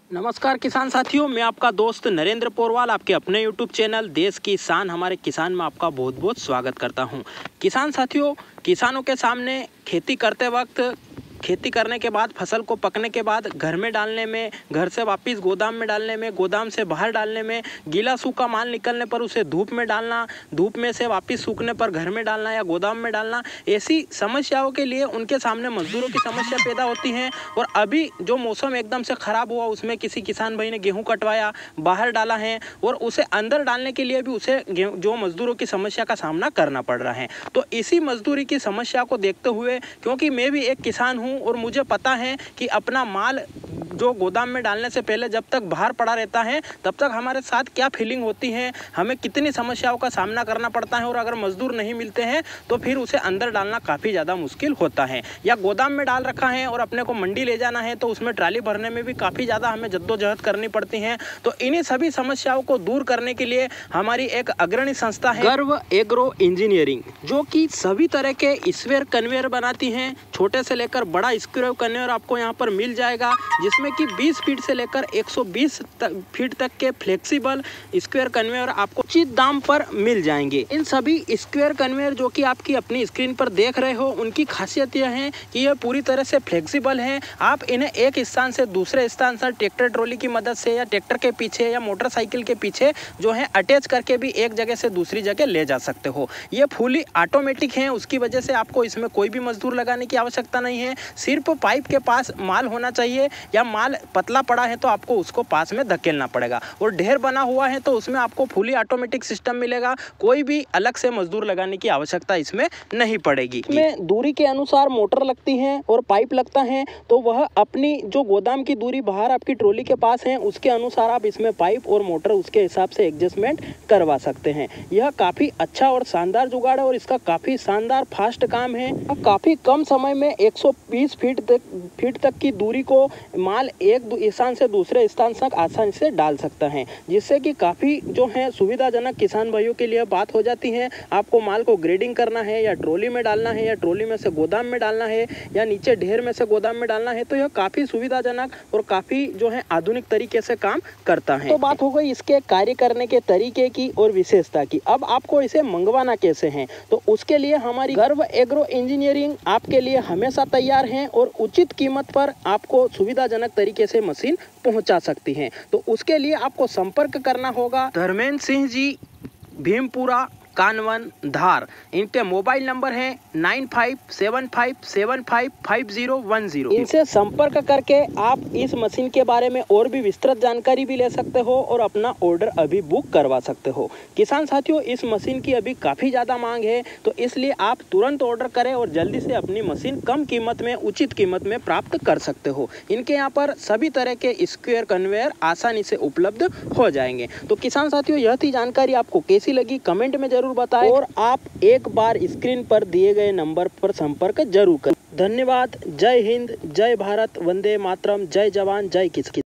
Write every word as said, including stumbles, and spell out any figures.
नमस्कार किसान साथियों, मैं आपका दोस्त नरेंद्र पोरवाल आपके अपने यूट्यूब चैनल देश की शान हमारे किसान में आपका बहुत बहुत स्वागत करता हूं। किसान साथियों, किसानों के सामने खेती करते वक्त खेती करने के बाद फसल को पकने के बाद घर में डालने में, घर से वापस गोदाम में डालने में, गोदाम से बाहर डालने में, गीला सूखा माल निकलने पर उसे धूप में डालना, धूप में से वापस सूखने पर घर में डालना या गोदाम में डालना, ऐसी समस्याओं के लिए उनके सामने मजदूरों की समस्या पैदा होती है। और अभी जो मौसम एकदम से ख़राब हुआ, उसमें किसी किसान भाई ने गेहूँ कटवाया, बाहर डाला है और उसे अंदर डालने के लिए भी उसे जो मजदूरों की समस्या का सामना करना पड़ रहा है। तो इसी मजदूरी की समस्या को देखते हुए, क्योंकि मैं भी एक किसान हूँ और मुझे पता है कि अपना माल जो गोदाम में डालने से पहले जब तक बाहर पड़ा रहता है तब तक हमारे साथ क्या फीलिंग होती है, हमें कितनी समस्याओं का सामना करना पड़ता है। और अगर मजदूर नहीं मिलते हैं तो फिर उसे अंदर डालना काफ़ी ज़्यादा मुश्किल होता है। या गोदाम में डाल रखा है और अपने को मंडी ले जाना है तो उसमें ट्राली भरने में भी काफ़ी ज़्यादा हमें जद्दोजहद करनी पड़ती है। तो इन्हीं सभी समस्याओं को दूर करने के लिए हमारी एक अग्रणी संस्था है गर्व एग्रो इंजीनियरिंग, जो कि सभी तरह के स्क्वायर कन्वेयर बनाती हैं। छोटे से लेकर बड़ा स्क्वायर कन्वेयर आपको यहाँ पर मिल जाएगा, जिसमें कि बीस फीट से लेकर एक सौ बीस फीट तक के फ्लेक्सिबल स्क्वायर कन्वेयर आपको उचित दाम पर मिल जाएंगे। इन सभी स्क्वायर कन्वेयर जो कि आपकी अपनी स्क्रीन पर देख रहे हो, उनकी खासियत यह है कि यह पूरी तरह से फ्लेक्सिबल है। आप इन्हें एक स्थान से दूसरे स्थान से ट्रैक्टर ट्रॉली की मदद से या ट्रैक्टर के पीछे या मोटरसाइकिल के पीछे जो है अटैच करके भी एक जगह से दूसरी जगह ले जा सकते हो। ये फुली ऑटोमेटिक है, उसकी वजह से आपको इसमें कोई भी मजदूर लगाने की आवश्यकता नहीं है। सिर्फ पाइप के पास माल होना चाहिए, या माल पतला पड़ा है तो आपको उसको पास में धकेलना पड़ेगा। और ढेर बना हुआ है तो उसमें आपको फुली ऑटोमेटिक सिस्टम मिलेगा, कोई भी अलग से मजदूर लगाने की आवश्यकता इसमें नहीं पड़ेगी। इसमें दूरी के अनुसार मोटर लगती है और पाइप लगता है, तो वह अपनी जो गोदाम की दूरी बाहर आपकी ट्रॉली के पास है उसके अनुसार आप इसमें पाइप और मोटर उसके हिसाब से एडजस्टमेंट करवा सकते हैं। यह काफी अच्छा और शानदार जुगाड़ है और इसका काफी शानदार फास्ट काम है। काफी कम समय में एक सौ बीस फीट तक फीट तक की दूरी को माल एक स्थान से दूसरे स्थान तक आसानी से डाल सकता है, जिससे कि काफ़ी जो है सुविधाजनक किसान भाइयों के लिए बात हो जाती है। आपको माल को ग्रेडिंग करना है या ट्रॉली में डालना है या ट्रॉली में से गोदाम में डालना है या नीचे ढेर में से गोदाम में डालना है, तो यह काफ़ी सुविधाजनक और काफ़ी जो है आधुनिक तरीके से काम करता है। तो बात हो गई इसके कार्य करने के तरीके की और विशेषता की। अब आपको इसे मंगवाना कैसे है, तो उसके लिए हमारी गर्व एग्रो इंजीनियरिंग आपके लिए हमेशा तैयार है और उचित कीमत पर आपको सुविधाजनक तरीके से मशीन पहुंचा सकती हैं। तो उसके लिए आपको संपर्क करना होगा धर्मेंद्र सिंह जी, भीमपुरा, कानवन, धार। इनके मोबाइल नंबर है nine five seven five seven five five zero one zero. इनसे संपर्क करके आप इस मशीन के बारे में और भी विस्तृत जानकारी भी ले सकते हो और अपना ऑर्डर अभी बुक करवा सकते हो। किसान साथियों, इस मशीन की अभी काफ़ी ज़्यादा मांग है, तो इसलिए आप तुरंत ऑर्डर करें और जल्दी से अपनी मशीन कम कीमत में, उचित कीमत में प्राप्त कर सकते हो। इनके यहाँ पर सभी तरह के स्क्वायर कन्वेयर आसानी से उपलब्ध हो जाएंगे। तो किसान साथियों, यह थी जानकारी, आपको कैसी लगी कमेंट में जरूर बताएं और आप एक बार स्क्रीन पर दिए गए नंबर पर संपर्क जरूर करें। धन्यवाद। जय हिंद, जय भारत, वंदे मातरम, जय जवान, जय किसान।